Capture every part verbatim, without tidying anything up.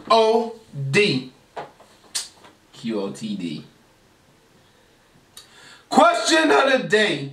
O D. Q O T D. Question of the day.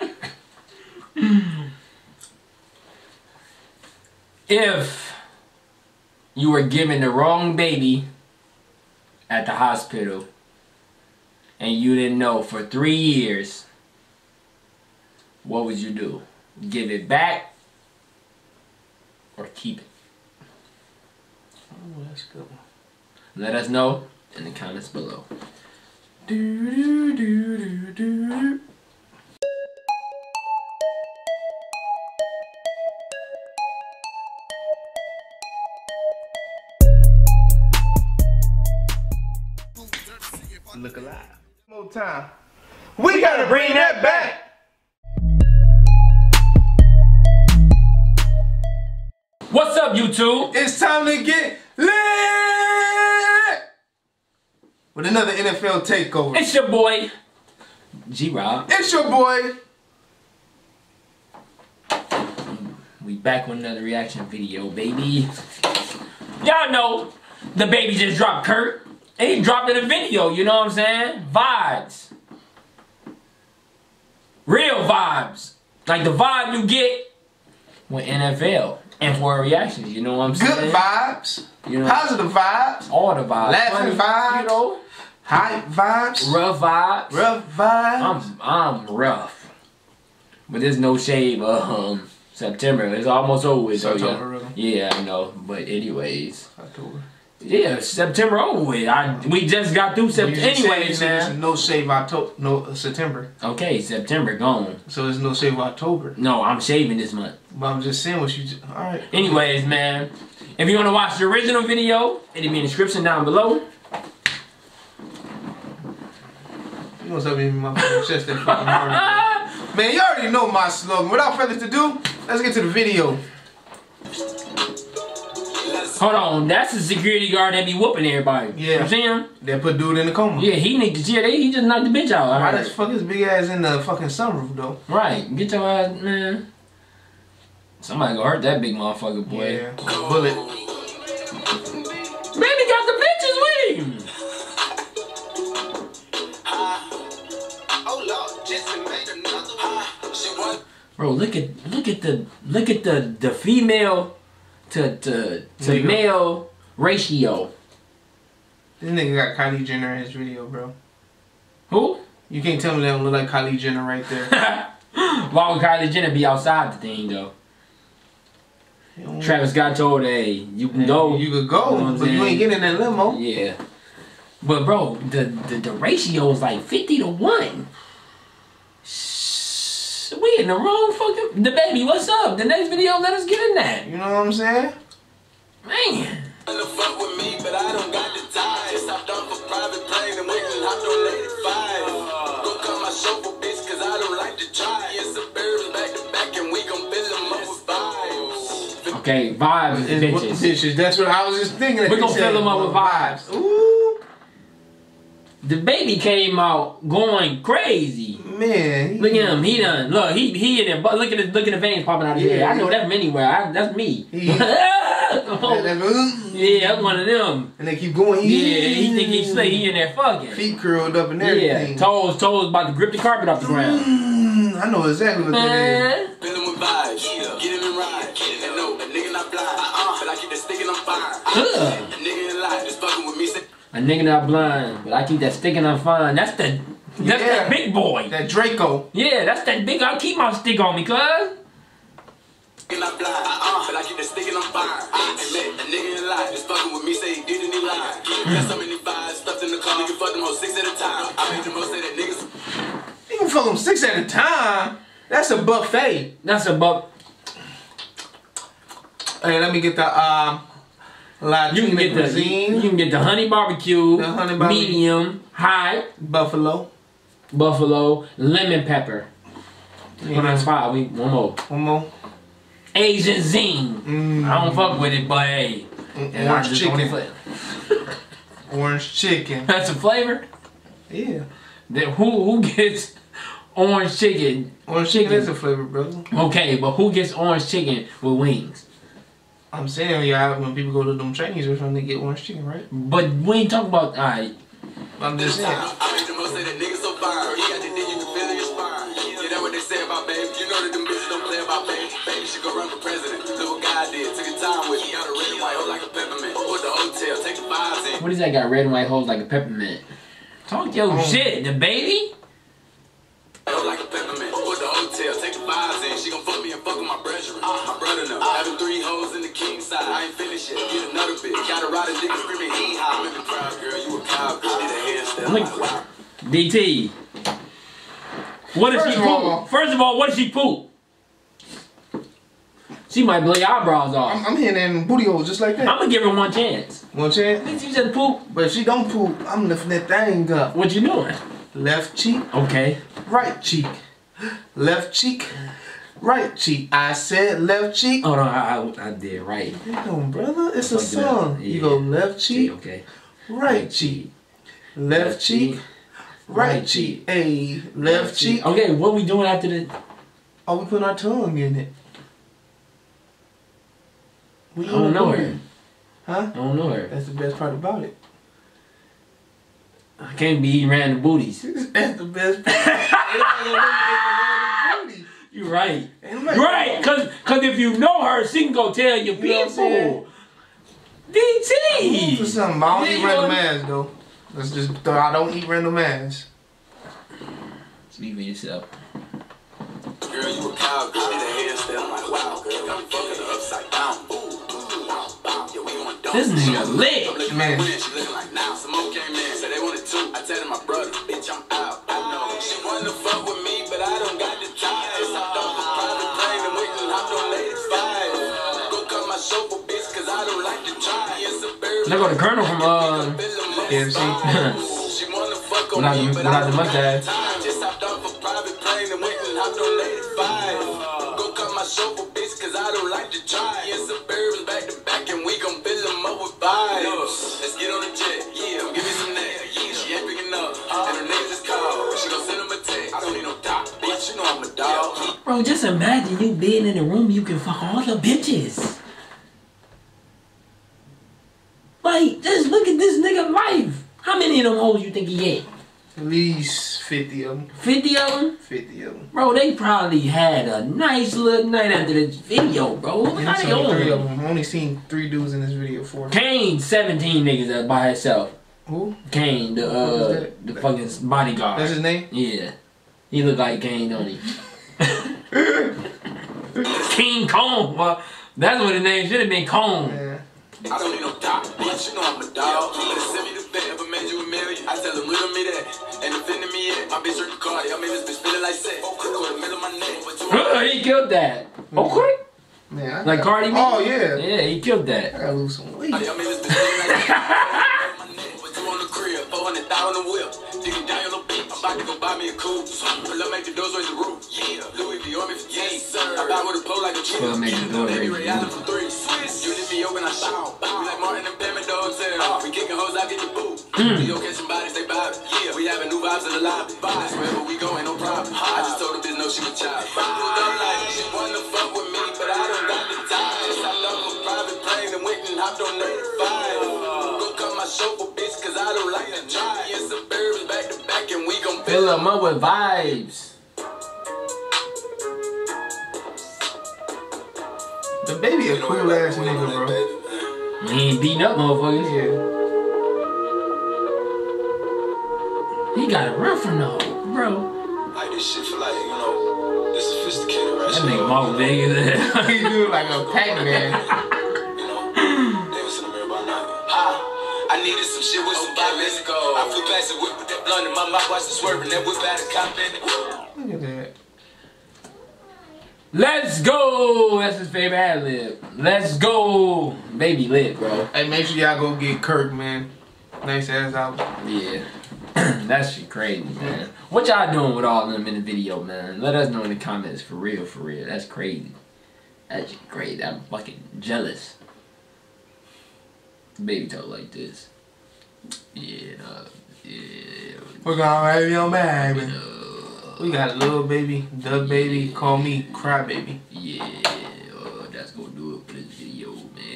If you were given the wrong baby at the hospital and you didn't know for three years, what would you do? Give it back or keep it? Oh, that's good. Let us know in the comments below. Do, do, do, do, do. Look alive. One more time. We gotta bring that back. What's up, YouTube? It's time to get lit with another N F L takeover. It's your boy, G-Rob. It's your boy. We back with another reaction video, baby. Y'all know the baby just dropped Kurt. And he dropped in a video, you know what I'm saying? Vibes. Real vibes. Like the vibe you get with N F L. And for reactions, you know what I'm saying? Good vibes. You know, positive vibes. all the vibes. Laughing Funny, vibes. You know? Hype vibes. Rough vibes. Rough vibes. I'm, I'm rough. But there's no shade of um, September. It's almost over with. So September, yeah. really? Yeah, I know. But anyways. October. Yeah, September over with. I, we just got through September. Anyways, man. No save October. No uh, September. Okay, September gone. So there's no save October. No, I'm shaving this month. But I'm just saying what you just, alright. Anyways, man. If you want to watch the original video, it'll be in the description down below. You know what's up in my fucking chest that fucking hard. Man, you already know my slogan. Without further ado, let's get to the video. Hold on, that's the security guard that be whooping everybody. Yeah. You see him? They put dude in the coma. Yeah, he need to cheer. He just knocked the bitch out. Why Right. does fuck his big ass in the fucking sunroof though? Right. Get your ass, man. Somebody gonna hurt that big motherfucker, boy. Yeah. Bullet. Baby got the bitches with him. Bro, look at look at the look at the the female to to to male ratio. This nigga got Kylie Jenner in his video, bro. Who? You can't tell me that don't look like Kylie Jenner right there. Why would Kylie Jenner be outside the thing though? Travis Scott told her, hey, you can go. You could go, you know but you ain't getting in that limo. Yeah. But bro, the, the, the ratio is like fifty to one. Shh, we in the wrong fucking... The baby, what's up? The next video, let us get in that. You know what I'm saying? Man. Fuck with me, but I don't got the time. Stopped off a private plane and went and hopped on eighty-five. Go cut my chauffeur, bitch, cause I don't like to drive. It's a bird back to back and we gon' fill them up with vibes. Okay, vibes is bitches. bitches. That's what I was just thinking. We're gonna fill them up with vibes. Ooh. The baby came out going crazy. Man. He, Look at him. He done. Look, he he in there. But look at the look at the veins popping out of his Yeah, head. I know he- that from anywhere. I, that's me. He- Oh, that- that- yeah, that's one of them. And they keep going. Yeah, he think he's slick. He in there fucking. Feet curled up and Yeah, everything. toes, toes about to grip the carpet off the ground. Mm, I know exactly what that is. Man. Fill them with vibes. Get him in ride. And no, a nigga not blind. Uh-uh. But I keep the stick and I'm fine. Ugh. A nigga in line just fucking with me. Say, A nigga not blind, but I keep that stick and I'm fine. That's the, that's Yeah. that big boy. That Draco. Yeah, that's that big. I keep my stick on me, cuz. nigga not blind. Uh-uh. But I keep the stick and I'm fine. And man, a nigga in line just fucking with me. Say he did and he lied. Got so many vibes stuffed in the car. Nigga fuck them hoes six at a time. I made the most of that niggas. You can fuck them six at a time. That's a buffet. That's a buck. Hey, let me get the um. Latina You can get the cuisine. you can get the honey barbecue, The honey barbecue. medium, high, Buffalo. buffalo, lemon pepper. Put on the spot. We one more. One more. Asian zing. Mm. I don't fuck with it, but hey, Mm, and I orange just chicken. only fla- Orange chicken. That's a flavor. Yeah. Then who who gets orange chicken? Orange chicken is a flavor, brother. Okay, but who gets orange chicken with wings? I'm saying, yeah, when people go to them Chinese restaurants, they get orange chicken, right? But we ain't talking about, alright. I'm just saying. I made the most of that nigga so fire. He got the thing you can feel in your spine. Yeah, that's what they say about baby. You know that them bitches don't play about baby. Baby should go run for president. Look what God did. Took his time with me. Got a red and white hoe like a peppermint. Put the hotel, take the vibes in. What is that got red and white holes like a peppermint? Talk your Oh. shit, the baby? Hoe like a peppermint. Put the hotel, take the vibes in. She gon' fuck me and fuck with my brethren. My brother now. Having three hoes in the king side. I ain't finished yet. Get another bitch. Got a ride a nigga screaming hee haw. I'm in the crowd, girl. You a cow. Bitch, did a hairstyle. Like, wow. D T. What does First she of all- poop? First of all, what does she poop? She might blow your eyebrows off. I'm, I'm hitting in booty holes just like that. I'm gonna give her one chance. One chance? Did you just poop? But if she don't poop, I'm lifting that thing up. What you doing? Left cheek, Okay. right cheek. Left cheek, right cheek. I said left cheek. Hold on, I, I, I did right. Come on, brother. It's a Fuck that. song. Yeah. You go left cheek, Okay. right cheek. Left cheek, right cheek. Hey, left cheek. Okay, what we doing after the? Oh, we putting our tongue in it. We I don't know her. Huh? I don't know her. That's the best part about it. I can't be eating random booties. That's the best part. Ain't nobody gonna make you eat the random booty. You right. Ain't nobody Right, gonna- cause, cause if you know her, she can go tell your You know what I'm people. saying? D I'm for T. something. I don't Yeah, eat you random know- ass though. Let's just throw. I don't eat random ass. Speak for yourself. Girl, you a cow. Bitch, did a hairstyle. I'm like, wow, girl. Got me fucking her upside down. Ooh, ooh, wow, wow. Yeah, we going dumb. This nigga I'm lit. looking Man. like when she looking like now. Some more came in, said they wanted two. I tell them my brother, bitch, I'm out. I know she wanna fuck with me, but I don't got the time. Just hopped off a private plane and went and hopped on latest five. Go cut my chauffeur, bitch, cause I don't like to drive. Yes, a bird. There go the Colonel from uh. K F C. She wanna fuck on Without the- me, but without I the don't got mustache. the time. Just hopped off a private plane and went and hopped on latest five. Go cut my chauffeur, bitch, cause I don't like to drive. Yes, a bird back to back and we gon' fill them up with vibes. Let's get on the jet, yeah, give me some neck. Yeah, she ain't picking up, and her name just called. She gon' send him a text. I don't need no doc, bitch, you know I'm a dog. Bro, just imagine you being in a room you can fuck all the bitches. Like, just look at this nigga life. How many of them hoes you think he had? At least fifty of them. fifty of them? Fifty of them. Bro, they probably had a nice little night after this video, bro. Look how I've they seen three of on. them. I've only seen three dudes in this video. Four. Kane, seventeen niggas uh, by himself. Who? Kane, the Who is uh, that? the fucking bodyguard. That's his name. Yeah. He look like Kane, don't he? King Kong. Well, that's what his name should have been, Kong. Yeah. I don't need no doc, bitch, you know I'm a dog. You better send me the vet if I made you a million. I tell him, riddle me that, and offending me yet. My bitch working Cardi, I made this bitch feeling like sex. Quarter middle of my neck, but you Uh, he killed that. Okay. Man, I Like got- Cardi B? Oh yeah. Yeah, he killed I that. gotta lose some weight. I made this bitch feeling like sex. My neck, but you on the crib, four hundred thousand a whip. Digging down your little bitch, I'm about to go buy me a coupe. Pull up, make the doors raise the roof. Yeah, Louis V on me for yes, sir. I buy with a pole like a tree. Pull up, make the doors raise Baby the Ray Allen for three. Swiss, you just be open, I shout. We like Martin and Bam and Dog Tail. We kicking hoes, I get the boot. We go catching bodies, they bobbing. Yeah, we having new vibes in the lobby. Vibes, wherever we go, ain't no problem. I just told the bitch no, she was child. She wanna fuck with me, but I don't got the time. Just hopped off a private plane and went and hopped on eighty-five. Go cut my chauffeur, bitch, cause I don't like to drive. Yes, a bird back to back and we gon' Fill him up with vibes. The baby a cool ass nigga, bro. He ain't beating up motherfuckers. Yeah. He got a run from the hoe, bro. Like this shit for like, you know, this sophisticated That restaurant. nigga mouth big as hell. He do like a Pac-Man. You know, they was in the mirror by night. Ha! I needed some shit with some okay, let's go. I flew past the whip with that blunt in my mouth, watched it swerving, that whip had a cop in it. Look at that. Let's go. That's his favorite ad lib. Let's go. Baby lit, bro. Hey, make sure y'all go get Kirk, man. Nice ass album. Yeah. That shit crazy, man. What y'all doing with all of them in the video, man? Let us know in the comments. For real, for real. That's crazy. That's great. I'm fucking jealous. Baby talk like this. Yeah. Uh, yeah. We're gonna have your baby. Uh, We got a little baby, the baby, call me Cry Baby. yeah. Uh, that's gonna do it for this video, man.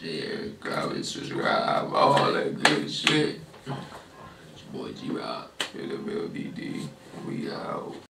share, comment, subscribe, all that good shit. It's your boy G Rob. Hit the bell, D D. We out.